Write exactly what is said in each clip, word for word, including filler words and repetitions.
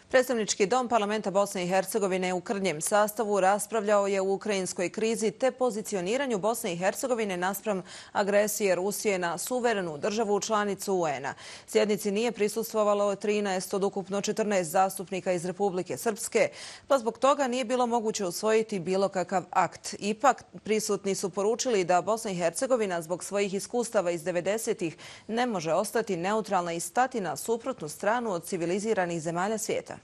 Predstavnički dom parlamenta Bosne i Hercegovine u krnjem sastavu raspravljao je o ukrajinskoj krizi te pozicioniranju Bosne i Hercegovine naspram agresije Rusije na suverenu državu članicu U N-a. Sjednici nije prisustvovalo trinaest od ukupno četrnaest zastupnika iz Republike Srpske, pa zbog toga nije bilo moguće usvojiti bilo kakav akt. Ipak, prisutni su poručili da Bosna i Hercegovina zbog svojih iskustava iz devedesetih ne može ostati neutralna i stati na suprotnu stranu od civiliziranih zemalja svijeta.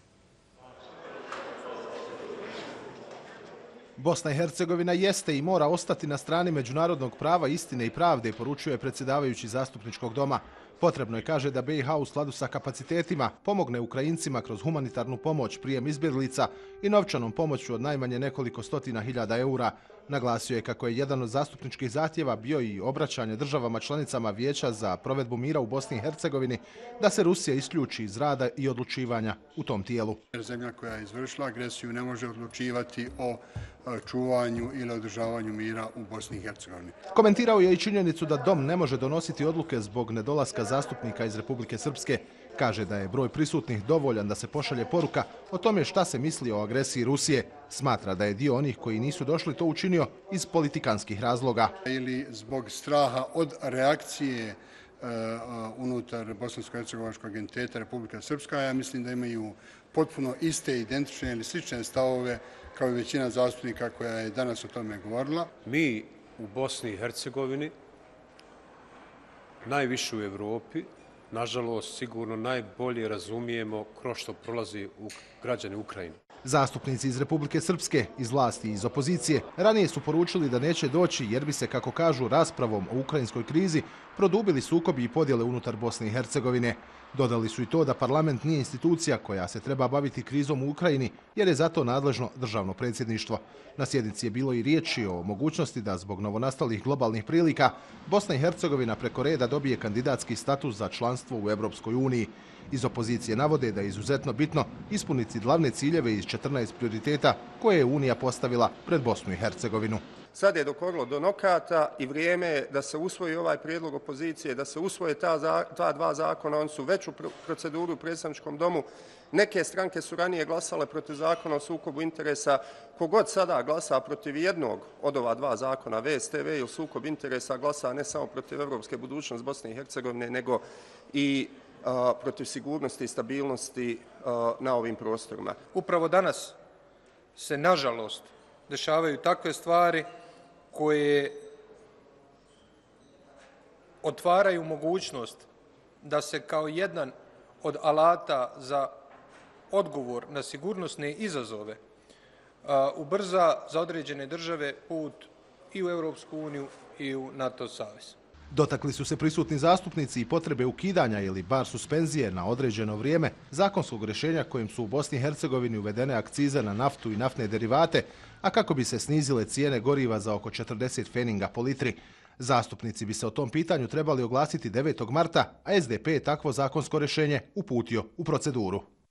Bosna i Hercegovina jeste i mora ostati na strani međunarodnog prava, istine i pravde, poručuje predsjedavajući zastupničkog doma. Potrebno je, kaže, da B i H u skladu sa kapacitetima pomogne Ukrajincima kroz humanitarnu pomoć, prijem izbjeglica i novčanom pomoću od najmanje nekoliko stotina hiljada eura. Naglasio je kako je jedan od zastupničkih zahtjeva bio i obraćanje državama članicama Vijeća za provedbu mira u Bosni i Hercegovini da se Rusija isključi iz rada i odlučivanja u tom tijelu. Zemlja koja je izvršila agresiju ne može odlučivati o čuvanju ili održavanju mira u Bosni i Hercegovini. Komentirao je i činjenicu da dom ne može donositi odluke zbog nedolaska zastupnika iz Republike Srpske. Kaže da je broj prisutnih dovoljan da se pošalje poruka o tome šta se misli o agresiji Rusije. Smatra da je dio onih koji nisu došli to učinio iz politikanskih razloga. Ili zbog straha od reakcije uh, unutar bosansko-hercegovačkog entiteta Republika Srpska. Ja mislim da imaju potpuno iste, identične ili slične stavove kao i većina zastupnika koja je danas o tome govorila. Mi u Bosni i Hercegovini, najviše u Evropi, nažalost, sigurno najbolje razumijemo kroz što prolazi u građane Ukrajine. Zastupnici iz Republike Srpske, iz vlasti i iz opozicije, ranije su poručili da neće doći jer bi se, kako kažu, raspravom o ukrajinskoj krizi produbili sukobi i podjele unutar Bosne i Hercegovine. Dodali su i to da parlament nije institucija koja se treba baviti krizom u Ukrajini jer je zato nadležno državno predsjedništvo. Na sjednici je bilo i riječi o mogućnosti da zbog novonastalih globalnih prilika Bosna i Hercegovina preko reda dobije kandidatski status za članstvo u Europskoj uniji. Iz opozicije navode da je izuzetno bitno ispuniti glavne ciljeve iz četrnaest prioriteta koje je Unija postavila pred Bosnu i Hercegovinu. Sad je dokorilo do nokata i vrijeme je da se usvoji ovaj prijedlog opozicije, da se usvoje ta, ta dva zakona. Oni su već u proceduru u predstavničkom domu. Neke stranke su ranije glasale protiv zakona o sukobu interesa. Kogod sada glasa protiv jednog od ova dva zakona, V S T V ili sukob interesa, glasa ne samo protiv evropske budućnosti Bosne i Hercegovine, nego i a, protiv sigurnosti i stabilnosti a, na ovim prostorima. Upravo danas se, nažalost, dešavaju takve stvari koje otvaraju mogućnost da se kao jedan od alata za odgovor na sigurnosne izazove ubrza za određene države put i u Europsku uniju i u NATO savez. Dotakli su se prisutni zastupnici i potrebe ukidanja ili bar suspenzije na određeno vrijeme zakonskog rješenja kojim su u Bosni i Hercegovini uvedene akcize na naftu i naftne derivate, a kako bi se snizile cijene goriva za oko četrdeset feninga po litri. Zastupnici bi se o tom pitanju trebali oglasiti devetog marta, a S D P je takvo zakonsko rješenje uputio u proceduru.